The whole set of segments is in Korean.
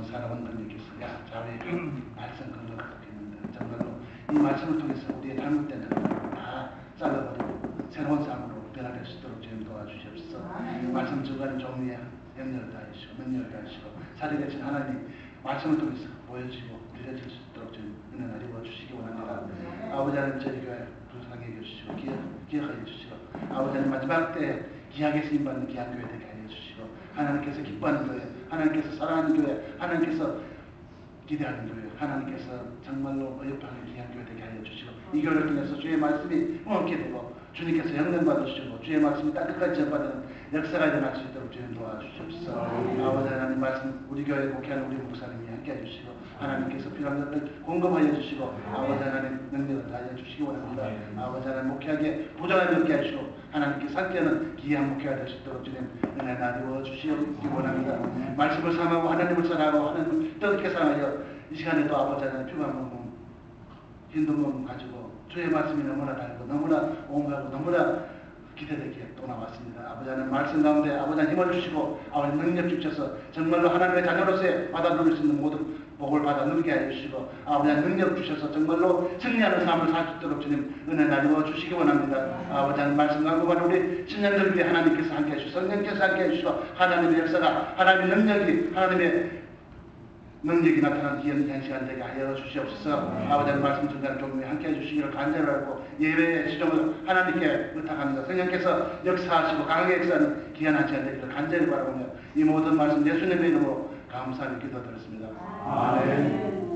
사랑은 하나님께서 야 자네 말씀 그런 것 같겠는데 정말로 이 말씀을 통해서 우리의 잘못된 하나님을 다 잘라버리고 새로운 삶으로 변화될 수 있도록 주님 도와주시옵소서. 말씀 중간에 종류의 영역을 다하시고 능력을 다하시고 살아계신 하나님 말씀을 통해서 보여지고 들려질 수 있도록 주님 은혜를 이루어 주시기 원합니다. 아버지 하나님 저희 교회 부상해 주시고 기억하여 주시고 아버지 하나님 마지막 때 귀하게 쓰임받는 귀한 교회 되게 하여 주시고 하나님께서 기뻐하는 교회, 하나님께서 사랑하는 교회, 하나님께서 기대하는 교회, 하나님께서 정말로 어여하는 귀한 교회 되게 하여 주시고 이 교회를 통해서 주의 말씀이 먹게 되고 주님께서 영광 받으시고 주의 말씀이 땅끝까지 전파되는 역사가 일어날 수 있도록 주님 도와주시옵소서. 아버지 하나님 말씀 우리 교회에 목회하는 우리 목사님이 함께 해주시고 하나님께서 필요한 것을 공급하여 주시고 아버지 하나님 능력을 다하여 주시기 원합니다. 아버지 하나님 목회하게 부정함이 없게 하시고 하나님께서 함께하는 기이한 목회가 될 수 있도록 주님 은혜 나누어 주시기 원합니다. 말씀을 사랑하고 하나님을 사랑하고 하나님을 뜨겁게 사랑하여 이 시간에도 아버지 하나님 피부한 몸 힘든 몸 가지고 주의 말씀이 너무나 달고 너무나 옹하고 너무나 기대되기에 또 나왔습니다. 아버지 하나님 말씀 가운데 아버지 하나님 힘을 주시고 아버지 능력 주셔서 정말로 하나님의 자녀로서의 받아 누릴 수 있는 모든 복을 받아 누리게 하여 주시고 아버지 하나님 능력 주셔서 정말로 승리하는 삶을 살 수 있도록 주님 은혜 나누어 주시기 원합니다. 아버지 하나님 말씀 강구하는 우리 신령들 위해 하나님께서 함께 해주시고 성령께서 함께 해주시고 하나님의 역사가 하나님의 능력이 하나님의 능력이 나타나는 귀한 시간 되게 하여 주시옵소서. 아버지 하나님 말씀 중간 종류에 함께 해주시기를 간절하고 예배의 시종을 하나님께 부탁합니다. 성령께서 역사하시고 강하게 역사하는 귀한 시간 되기를 간절히 바라보며 이 모든 말씀 예수님의 이름으로 감사하며 기도드렸습니다. 아멘.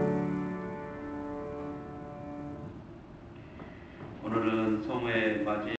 오늘은 성회 맞이